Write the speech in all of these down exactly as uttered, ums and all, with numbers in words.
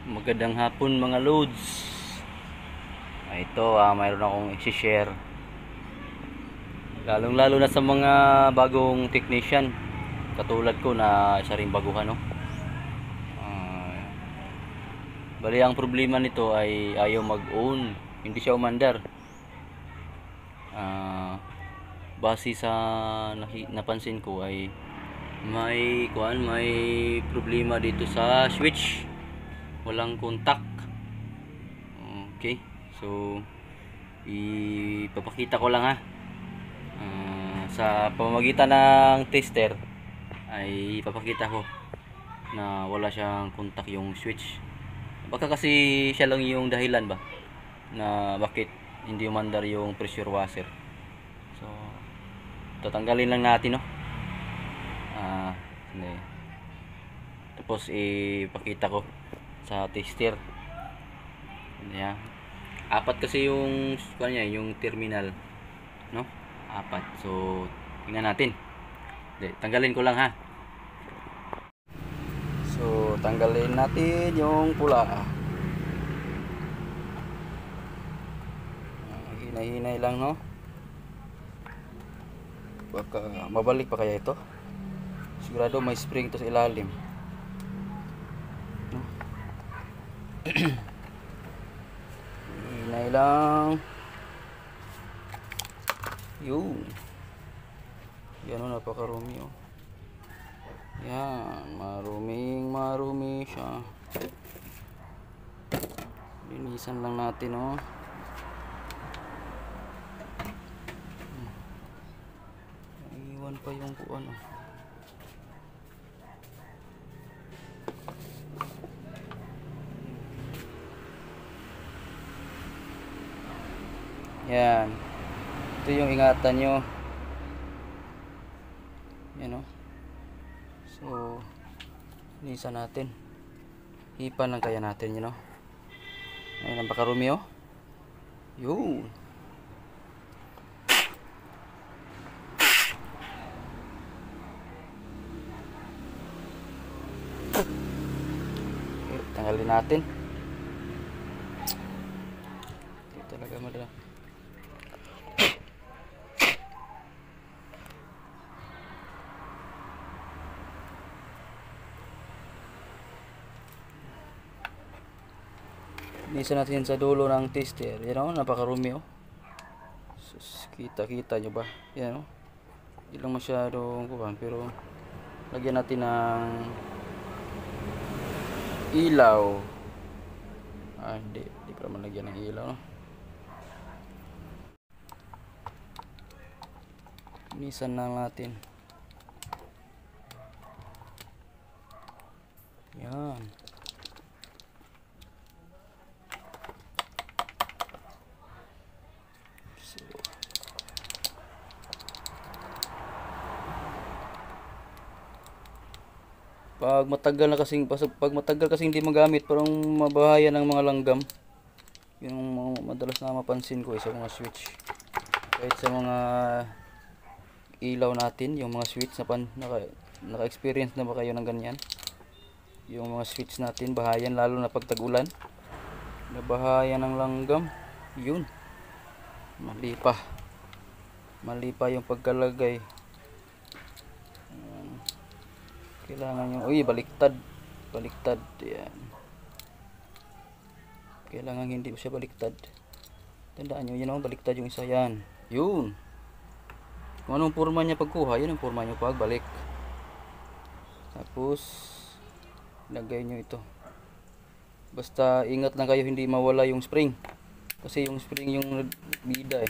Magandang hapon mga loads. Ah, ito ah, mayroon akong i-share. Lalong lalo na sa mga bagong technician. Katulad ko na isa ring baguhan, no? Ah, bali ang problema nito ay ayaw mag-on. Hindi siya umandar. Ah, base sa naki- napansin ko ay may kuan, may problema dito sa switch. Walang contact. Okay. So ipapakita ko lang ha. Uh, sa pamamagitan ng tester ay ipapakita ko na wala siyang contact yung switch. Baka kasi siya lang yung dahilan ba na bakit hindi umandar yung pressure washer. So tatanggalin lang natin, no. Ah, uh, tapos ipakita ko sa tester. Yeah. Apat kasi yung kanya, yung terminal, no? Apat. So, tingnan natin. De, tanggalin ko lang ha. So, tanggalin natin yung pula. Hinay-hinay lang, no? Baka mabalik pa kaya ito. Sigurado may spring to sa ilalim, no? Hinay lang. Yun. Yan o, napakarumi o. Yan, maruming marumi siya. Linisan lang natin o. Iwan pa yung kuan o. Yan. Ito yung ingatan nyo. Yan o. So, linisan natin. Hipan lang kaya natin yun o. Ayun, napakarumi o. Yun. Okay, tanggalin natin. Ito talaga madala. Linisan natin sa dulo ng tester. Yan o, napakarumi o. Sus, kita-kita nyo ba? Yan o. Hindi lang masyadong kuhan, pero lagyan natin ng ilaw. Ah, hindi. Hindi pa naman lagyan ng ilaw, no? Linisan lang natin. Yan. So, pag matagal na kasing pag matagal kasing hindi magamit, parang mabahaya ng mga langgam. Yung madalas na mapansin ko eh, sa mga switch. Kahit sa mga ilaw natin, yung mga switch na pan, naka, naka-experience na ba kayo ng ganyan? Yung mga switch natin bahayan, lalo na pag tag-ulan. Nabahayan ng langgam. Yun. Mali pa. Mali pa yung pagkalagay. Kailangan yung, uy, baliktad. Baliktad. Yan. Kailangan hindi siya baliktad. Tandaan nyo, yun o, baliktad yung isa yan. Yun. Kung anong forma niya pagkuha, yun ang forma niya pagbalik. Tapos, lagay nyo ito. Basta ingat lang kayo hindi mawala yung spring. Kasi yung spring yung bida eh.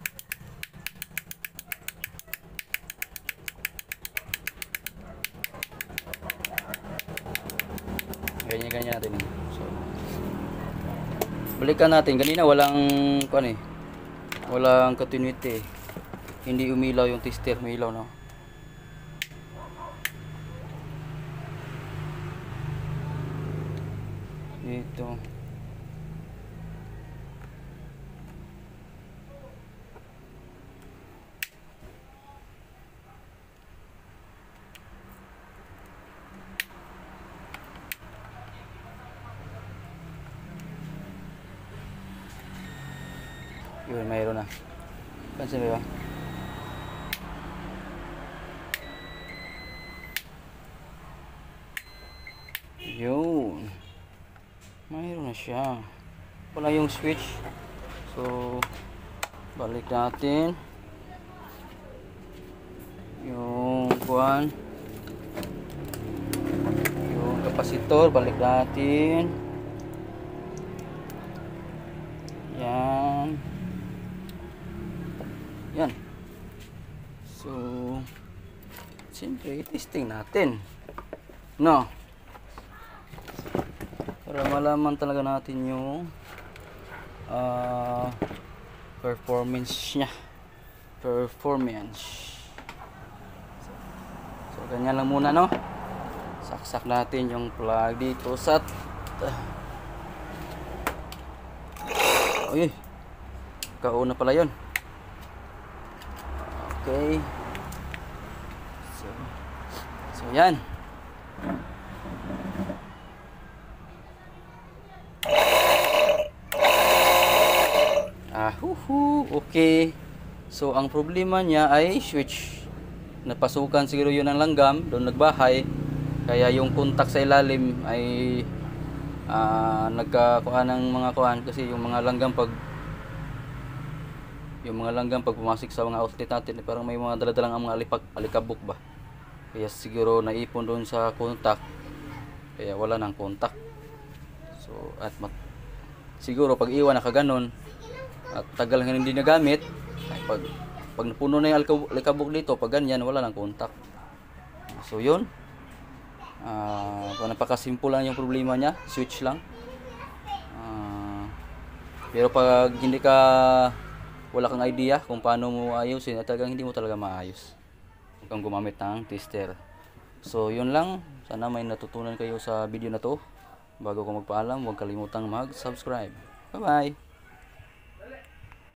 Ganyan-ganyan natin. So, balikan natin. Kanina walang ano eh, walang continuity eh. Hindi umilaw yung tester, umilaw no. Ito. Yun, mayroon na. Pansin mo ba? Yun. Mayroon na siya. Wala yung switch. So, balik natin. Yung kuhan. Yung kapasitor, balik natin. Yan. Yan. So, siyempre, testing natin. No. Para malaman talaga natin yung uh, performance niya. Performance. So, so, ganyan lang muna, no? Saksak natin yung plug dito sa Uy, kauna pala yun. Okay. So, so yan. Ah, huhu, okay. So, ang problema niya ay switch. Napasukan siguro yun ng langgam, doon nagbahay. Kaya yung contact sa ilalim ay uh, nagkakuha ng mga kuhan. Kasi yung mga langgam pag yung mga langgam pag pumasok sa mga outlet natin, parang may mga daladalang ang mga alipak, alikabok ba. Kaya siguro naipon doon sa contact. Kaya wala nang contact. So, at mat siguro pag iwan na kaganon, at tagal nga hindi nagamit, ay pag pag napuno na yung alikabok dito, pag ganyan wala nang contact. So yun, uh, napakasimple lang yung problema niya, switch lang. Uh, pero pag hindi ka wala kang idea kung paano mo ayusin, at talagang hindi mo talaga maayos kung gumamit ng tester. So yun lang, sana may natutunan kayo sa video na to. Bago ko magpaalam, huwag kalimutang mag-subscribe. Bye bye.